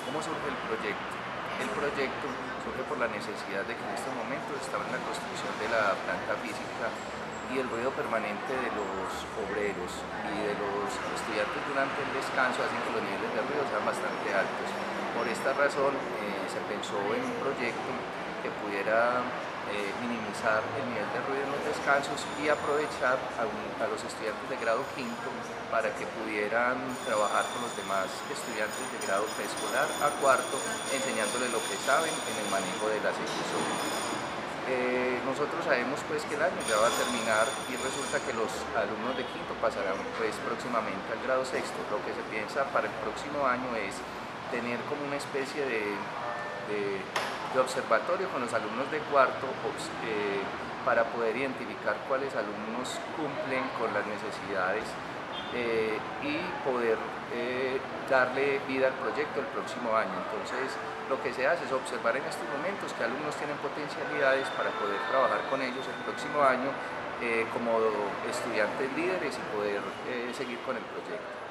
¿Cómo surge el proyecto? El proyecto surge por la necesidad de que en estos momentos estaba en la construcción de la planta física y el ruido permanente de los obreros y de los estudiantes durante el descanso hacen que los niveles de ruido sean bastante altos. Por esta razón se pensó en un proyecto que pudiera minimizar el nivel de ruido en los descansos y aprovechar a los estudiantes de grado quinto para que pudieran trabajar con los demás estudiantes de grado preescolar a cuarto, enseñándoles lo que saben en el manejo de las emisoras. Nosotros sabemos pues que el año ya va a terminar y resulta que los alumnos de quinto pasarán pues próximamente al grado sexto. Lo que se piensa para el próximo año es tener como una especie de observatorio con los alumnos de cuarto para poder identificar cuáles alumnos cumplen con las necesidades y poder darle vida al proyecto el próximo año. Entonces, lo que se hace es observar en estos momentos qué alumnos tienen potencialidades para poder trabajar con ellos el próximo año como estudiantes líderes y poder seguir con el proyecto.